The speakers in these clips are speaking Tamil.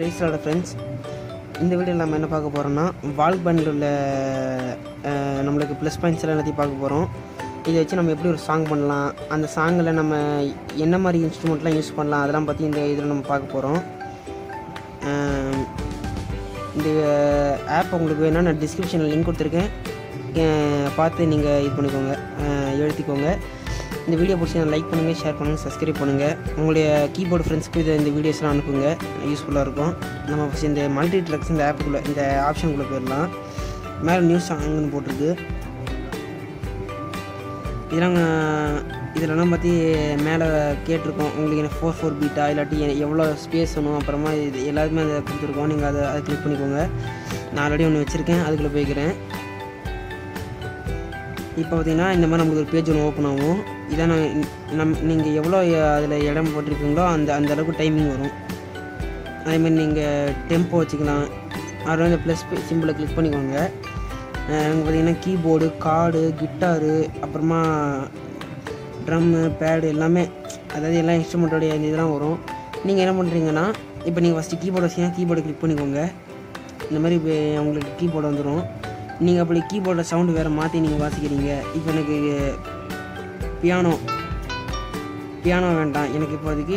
பிரைஸோட ஃப்ரெண்ட்ஸ், இந்த வீடியோவில் நம்ம என்ன பார்க்க போகிறோம்னா, வால் பேண்டில் உள்ள நம்மளுக்கு ப்ளஸ் பாயிண்ட்ஸ் எல்லாம் எல்லாத்தையும் பார்க்க போகிறோம். இதை வச்சு நம்ம எப்படி ஒரு சாங் பண்ணலாம், அந்த சாங்கில் நம்ம என்ன மாதிரி இன்ஸ்ட்ருமெண்ட்லாம் யூஸ் பண்ணலாம், அதெல்லாம் பற்றி இந்த இதில் நம்ம பார்க்க போகிறோம். இந்த ஆப் உங்களுக்கு வேணால் நான் டிஸ்கிரிப்ஷனில் லிங்க் கொடுத்துருக்கேன், பார்த்து நீங்கள் இது பண்ணிக்கோங்க, எழுதிக்கோங்க. இந்த வீடியோ பிடிச்சி லைக் பண்ணுங்கள், ஷேர் பண்ணுங்கள், சப்ஸ்கிரைப் பண்ணுங்கள். உங்களுடைய கீபோர்டு ஃப்ரெண்ட்ஸ்க்கு இந்த வீடியோஸ்லாம் அனுப்புங்க, யூஸ்ஃபுல்லாக இருக்கும். நம்ம ஃபஸ்ட் இந்த மல்டி ட்ராக்ஸ் இந்த ஆப்புக்குள்ளே இந்த ஆப்ஷனுக்குள்ளே போயிடலாம். மேலே நியூஸ் சாங்னு போட்டிருக்கு. இதெல்லாம் பற்றி மேலே கேட்டிருக்கோம். உங்களுக்கு என்ன 4/4 பீட்டா இல்லாட்டி எவ்வளோ ஸ்பேஸ் வேணும், அப்புறமா இது எல்லாருமே அதை கொடுத்துருக்கோம். நீங்கள் அதை கிளிக் பண்ணிக்கோங்க. நான் ஆல்ரெடி ஒன்று வச்சுருக்கேன், அதுக்குள்ளே போய்க்கிறேன். இப்போ பார்த்திங்கன்னா இந்த மாதிரி நம்மளுக்கு ஒரு பேஜ் ஒன்று ஓப்பன் ஆகும். இதான் நீங்கள் எவ்வளோ அதில் இடம் போட்டிருக்கீங்களோ அந்த அளவுக்கு டைமிங் வரும். அதேமாதிரி நீங்கள் டெம்போ வச்சுக்கலாம். அதில் இந்த ப்ளஸ் சிம்பிளை கிளிக் பண்ணிக்கோங்க. அங்கே பார்த்திங்கன்னா கீபோர்டு, கார்டு, கிட்டாரு, அப்புறமா ட்ரம்மு, பேடு எல்லாமே, அதாவது எல்லா இன்ஸ்ட்ருமெண்ட்டோடைய இதெல்லாம் வரும். நீங்கள் என்ன பண்ணுறீங்கன்னா, இப்போ நீங்கள் ஃபஸ்ட்டு கீபோர்டு வச்சிங்கன்னா கீபோர்டு கிளிக் பண்ணிக்கோங்க. இந்த மாதிரி உங்களுக்கு கீபோர்டு வந்துடும். நீங்கள் அப்படி கீபோர்டில் சவுண்டு வேறு மாற்றி நீங்கள் வாசிக்கிறீங்க. இப்போ எனக்கு பியானோ வேண்டாம், எனக்கு இப்போதைக்கு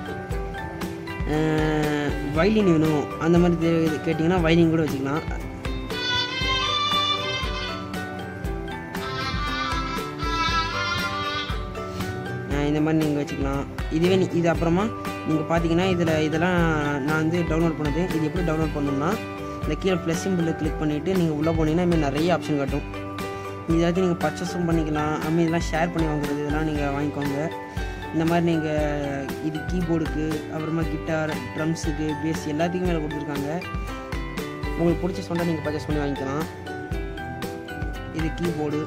வயலின் வேணும், அந்த மாதிரி கேட்டிங்கன்னா வயலின் கூட வச்சுக்கலாம். இந்த மாதிரி நீங்கள் வச்சுக்கலாம். இதுவே இது அப்புறமா நீங்கள் பார்த்தீங்கன்னா இதெல்லாம் நான் வந்து டவுன்லோட் பண்ணது. இது எப்படி டவுன்லோட் பண்ணணும்னா, இந்த கீழே ப்ளஸ் சிம்பிளில் கிளிக் பண்ணிவிட்டு நீங்கள் உள்ளே போனீங்கன்னா இதுமாதிரி நிறைய ஆப்ஷன் காட்டும். இதாச்சும் நீங்கள் பர்ச்சேஸும் பண்ணிக்கலாம். அதுமாதிரி இதெல்லாம் ஷேர் பண்ணி வாங்குறது, இதெல்லாம் நீங்கள் வாங்கிக்கோங்க. இந்த மாதிரி நீங்கள் இது கீபோர்டுக்கு, அப்புறமா கிட்டார், ட்ரம்ஸுக்கு, பேஸ் எல்லாத்துக்குமே மேலே கொடுத்துருக்காங்க. உங்களுக்கு பிடிச்ச சொன்னால் நீங்கள் பர்ச்சேஸ் பண்ணி வாங்கிக்கலாம். இது கீபோர்டு.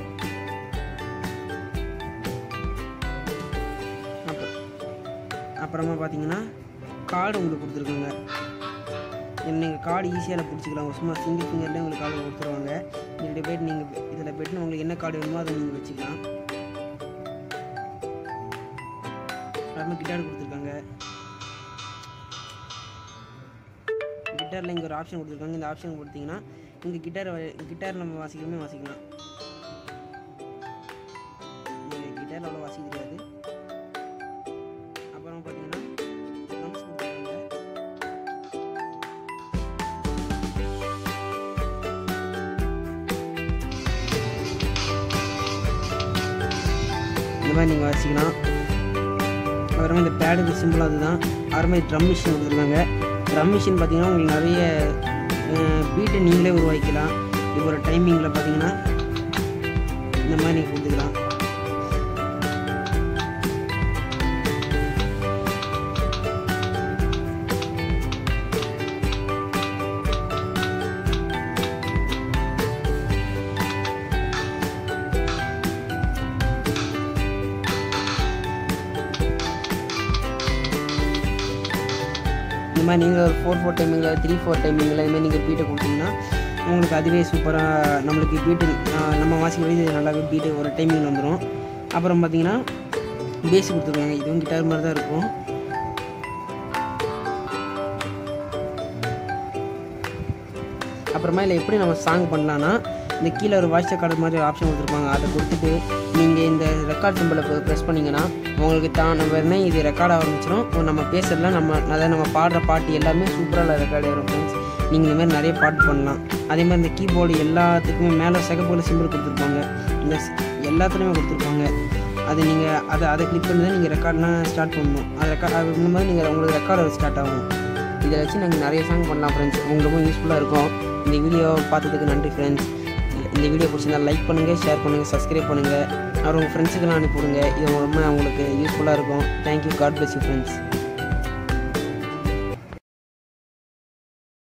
அப்புறமா பார்த்தீங்கன்னா கார்டு உங்களுக்கு கொடுத்துருக்காங்க. நீங்கள் கார்டு ஈஸியாக பிடிச்சிக்கலாம். சும்மா சிங்கிள் ஃபிங்கர்லேயே உங்களுக்கு கார்டு கொடுத்துருவாங்க. இதில் போய்ட்டு நீங்கள் இதில் போய்ட்டு உங்களுக்கு என்ன கார்டு வேணுமோ அதை நீங்கள் வச்சுக்கலாம். அப்புறமா கிட்டார் கொடுத்துருக்காங்க. கிட்டாரில் இங்கே ஒரு ஆப்ஷன் கொடுத்துருக்காங்க. இந்த ஆப்ஷன் கொடுத்தீங்கன்னா இங்கே கிட்டார் நம்ம வாசிக்கிறோமே வாசிக்கலாம். கிட்டாரில் அவ்வளோ வாசிக்க தெரியாது. அப்புறம் பார்த்தீங்கன்னா ட்ரம்ஸ் கொடுத்துருக்காங்க. இந்த மாதிரி நீங்கள் வாசிக்கலாம். அப்புறமா இந்த பேடுக்கு சிம்பிள் அதுதான். அப்புறமா ட்ரம் மிஷின் கொடுத்துருக்காங்க. ட்ரம் மிஷின் பார்த்தீங்கன்னா உங்களுக்கு நிறைய பீட்டை நீங்களே உருவாக்கிக்கலாம். இப்போ ஒரு டைமிங்கில் பார்த்தீங்கன்னா இந்த மாதிரி நீங்கள் கொடுத்துக்கலாம். இந்த மாதிரி நீங்கள் ஒரு 4/4 டைமிங்கில் 3/4 டைமிங்கில் இதுமாதிரி நீங்கள் பீட்டை கொடுத்தீங்கன்னா உங்களுக்கு அதுவே சூப்பராக நம்மளுக்கு பீட்டு நம்ம வாசிக்கிறது நல்லாவே பீட்டு ஒரு டைமிங் வந்துடும். அப்புறம் பார்த்தீங்கன்னா பேஸ் கொடுத்துருக்காங்க. இதுவும் கிட்டார் மாதிரி தான் இருக்கும். அப்புறமா இல்லை எப்படி நம்ம சாங் பண்ணலான்னா, இந்த கீழே ஒரு வாய்ஸ் ரெக்கார்டு மாதிரி ஒரு ஆப்ஷன் கொடுத்துருப்பாங்க. அதை கொடுத்துட்டு நீங்கள் இந்த ரெக்கார்ட் சிம்பிளை ப்ரெஸ் பண்ணிங்கன்னா உங்களுக்கு நம்ம என்ன இது ரெக்கார்ட் ஆரம்பிச்சிடும். நம்ம பேசுறதுலாம் நம்ம பாடுற பாட்டு எல்லாமே சூப்பராக ரெக்கார்ட் ஆகிடும் ஃப்ரெண்ட்ஸ். நீங்கள் இந்த மாதிரி நிறைய பாட்டு பண்ணலாம். அதே மாதிரி இந்த கீபோர்டு எல்லாத்துக்குமே மேலே சிகப்போல சிம்பிள் கொடுத்துருப்பாங்க. இந்த எல்லாத்துலேயுமே கொடுத்துருப்பாங்க. அது நீங்கள் அதை கிளிக் பண்ணி தான் நீங்கள் ரெக்கார்ட்லாம் ஸ்டார்ட் பண்ணணும். அது இந்த மாதிரி நீங்கள் உங்களுக்கு ரெக்கார்டு ஸ்டார்ட் ஆகும். இதை வச்சு நீங்கள் நிறைய சாங் பண்ணலாம் ஃப்ரெண்ட்ஸ். உங்களுக்கு ரொம்ப யூஸ்ஃபுல்லாக இருக்கும். இந்த வீடியோ பார்த்ததுக்கு நன்றி ஃப்ரெண்ட்ஸ். இந்த வீடியோ பிடிச்சிருந்தால் லைக் பண்ணுங்கள், ஷேர் பண்ணுங்கள், சப்ஸ்கிரைப் பண்ணுங்கள். அப்புறம் உங்கள் ஃப்ரெண்ட்ஸுக்கெல்லாம் அனுப்பிவிடுங்க. இது ரொம்ப உங்களுக்கு யூஸ்ஃபுல்லாக இருக்கும். Thank you. God bless you friends.